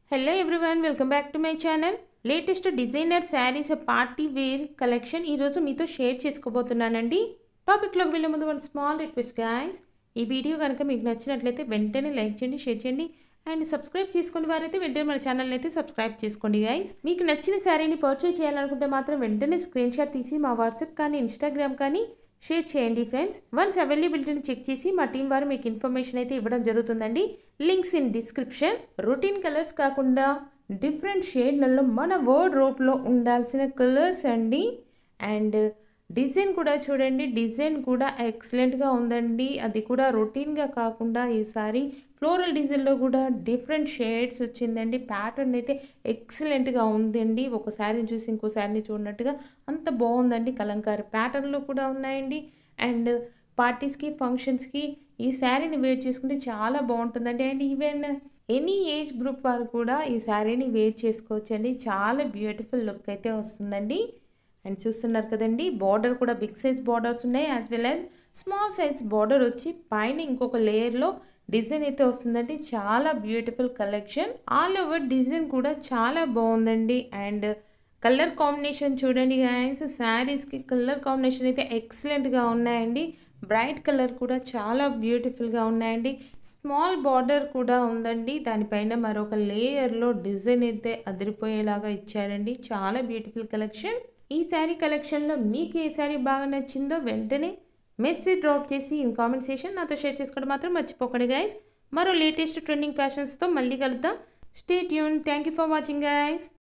Hello everyone, welcome back to my channel. Latest designer saris party wear collection ఈరోజు మీతో share చేసుకోబోతున్నానండి. టాపిక్లోకి వెళ్ళే ముందు వన్ స్మాల్ రిక్వెస్ట్ గైస్, ఈ వీడియో కనుక మీకు నచ్చినట్లయితే వెంటనే లైక్ చేయండి, షేర్ చేయండి అండ్ సబ్స్క్రైబ్ చేసుకునే వారైతే వెంటనే మన ఛానల్ని అయితే సబ్స్క్రైబ్ చేసుకోండి గైస్. మీకు నచ్చిన శారీని పర్చేజ్ చేయాలనుకుంటే మాత్రం వెంటనే స్క్రీన్ షాట్ తీసి మా వాట్సాప్ కానీ ఇన్స్టాగ్రామ్ కానీ షేర్ చేయండి ఫ్రెండ్స్. వన్స్ అవైలబిలిటీని చెక్ చేసి మా టీం వారు మీకు ఇన్ఫర్మేషన్ అయితే ఇవ్వడం జరుగుతుందండి. Links in description. Routine colours కాకుండా డిఫరెంట్ షేడ్లలో మన వార్డ్రోబ్లో ఉండాల్సిన కలర్స్ అండి. అండ్ డిజైన్ కూడా చూడండి, డిజైన్ కూడా ఎక్సలెంట్గా ఉందండి. అది కూడా రొటీన్గా కాకుండా ఈసారి ఫ్లోరల్ డిజైన్లో కూడా డిఫరెంట్ షేడ్స్ వచ్చిందండి. ప్యాటర్న్ అయితే ఎక్సలెంట్గా ఉందండి. ఒక శారీని చూసి ఇంకో శారీని చూడనట్టుగా అంత బాగుందండి. కలంకారీ ప్యాటర్న్లో కూడా ఉన్నాయండి. అండ్ పార్టీస్కి ఫంక్షన్స్కి ఈ శారీని వేర్ చేసుకుంటే చాలా బాగుంటుందండి. And even any age group వారు కూడా ఈ శారీని వేర్ చేసుకోవచ్చండి. చాలా బ్యూటిఫుల్ లుక్ అయితే వస్తుందండి. అండ్ చూస్తున్నారు కదండి, బార్డర్ కూడా బిగ్ సైజ్ బార్డర్స్ ఉన్నాయి, as well as small size border వచ్చి పైన ఇంకొక లేయర్లో డిజైన్ అయితే వస్తుందండి. చాలా beautiful collection. All over design కూడా చాలా బాగుందండి. అండ్ కలర్ కాంబినేషన్ చూడండి గైస్, శారీస్కి కలర్ కాంబినేషన్ అయితే ఎక్సలెంట్గా ఉన్నాయండి. బ్రైట్ కలర్ కూడా చాలా బ్యూటిఫుల్గా ఉన్నాయండి. స్మాల్ బార్డర్ కూడా ఉందండి, దానిపైన మరొక లేయర్లో డిజైన్ అయితే అదిరిపోయేలాగా ఇచ్చారండి. చాలా బ్యూటిఫుల్ కలెక్షన్. ఈ శారీ కలెక్షన్లో మీకు ఏ శారీ బాగా నచ్చిందో వెంటనే మెసేజ్ డ్రాప్ చేసి ఇన్ కామెంట్ సెక్షన్ నాతో షేర్ చేసుకోవడం మాత్రం మర్చిపోకండి గైస్. మరో లేటెస్ట్ ట్రెండింగ్ ఫ్యాషన్స్తో మళ్ళీ కలుద్దాం. Stay tune. Thank you for watching guys.